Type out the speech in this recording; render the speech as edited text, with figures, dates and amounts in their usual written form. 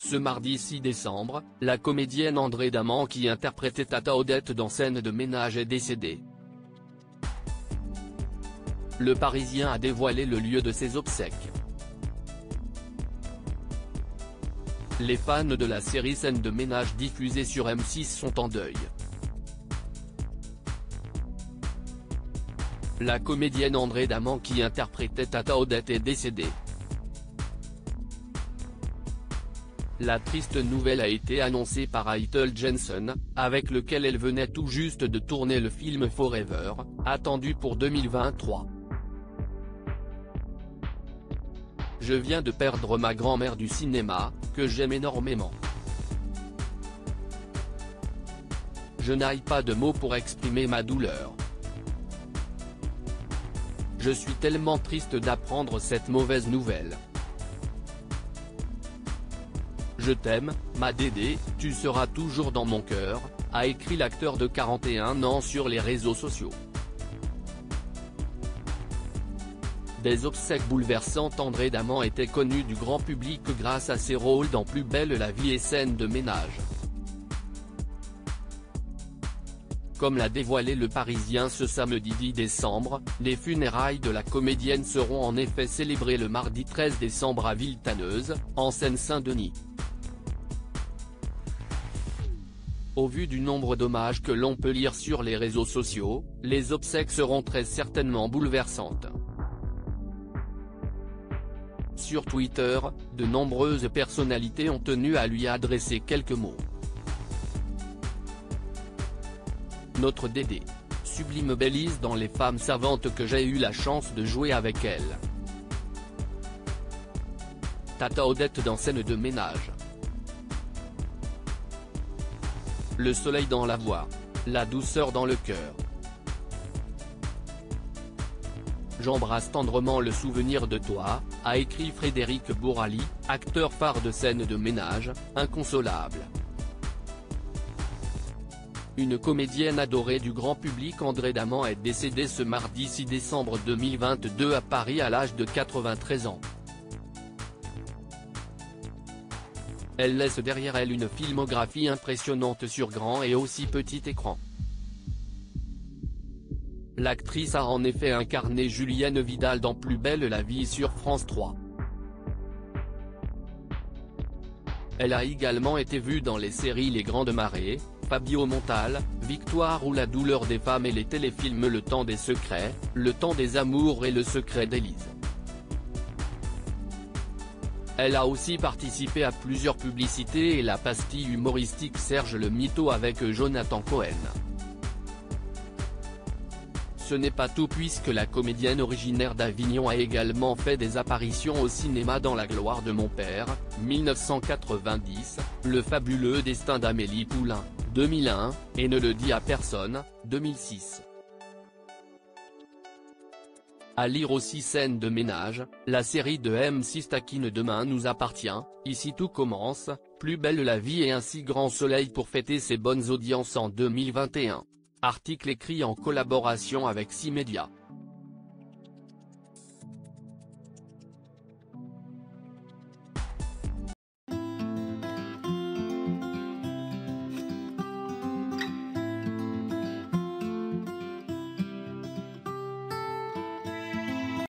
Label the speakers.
Speaker 1: Ce mardi 6 décembre, la comédienne André Daman qui interprétait Tata Odette dans Scène de ménage est décédée. Le Parisien a dévoilé le lieu de ses obsèques. Les fans de la série Scène de ménage diffusée sur M6 sont en deuil. La comédienne André Daman qui interprétait Tata Odette est décédée. La triste nouvelle a été annoncée par Attel Jensen, avec lequel elle venait tout juste de tourner le film Forever, attendu pour 2023. Je viens de perdre ma grand-mère du cinéma, que j'aime énormément. Je n'ai pas de mots pour exprimer ma douleur. Je suis tellement triste d'apprendre cette mauvaise nouvelle. Je t'aime, ma Dédé, tu seras toujours dans mon cœur, a écrit l'acteur de 41 ans sur les réseaux sociaux. Des obsèques bouleversantes. André Daman était connu du grand public grâce à ses rôles dans Plus belle la vie et Scène de ménage. Comme l'a dévoilé Le Parisien ce samedi 10 décembre, les funérailles de la comédienne seront en effet célébrées le mardi 13 décembre à Villetaneuse, en Seine-Saint-Denis. Au vu du nombre d'hommages que l'on peut lire sur les réseaux sociaux, les obsèques seront très certainement bouleversantes. Sur Twitter, de nombreuses personnalités ont tenu à lui adresser quelques mots. Notre Dédé. Sublime bellise dans Les femmes savantes que j'ai eu la chance de jouer avec elle. Tata Odette dans Scène de ménage. Le soleil dans la voix. La douceur dans le cœur. J'embrasse tendrement le souvenir de toi, a écrit Frédéric Bourali, acteur phare de Scène de ménage, inconsolable. Une comédienne adorée du grand public. André Daman est décédée ce mardi 6 décembre 2022 à Paris à l'âge de 93 ans. Elle laisse derrière elle une filmographie impressionnante sur grand et aussi petit écran. L'actrice a en effet incarné Julienne Vidal dans Plus belle la vie sur France 3. Elle a également été vue dans les séries Les Grandes Marées, Fabio Montal, Victoire ou La douleur des femmes et les téléfilms Le temps des secrets, Le temps des amours et Le secret d'Élise. Elle a aussi participé à plusieurs publicités et la pastille humoristique Serge le Mytho avec Jonathan Cohen. Ce n'est pas tout puisque la comédienne originaire d'Avignon a également fait des apparitions au cinéma dans La gloire de mon père, 1990, Le fabuleux destin d'Amélie Poulain, 2001, et Ne le dis à personne, 2006. À lire aussi Scène de ménage, la série de M6 taquine Demain nous appartient, Ici tout commence, Plus belle la vie et Ainsi grand soleil pour fêter ses bonnes audiences en 2021. Article écrit en collaboration avec 6 médias.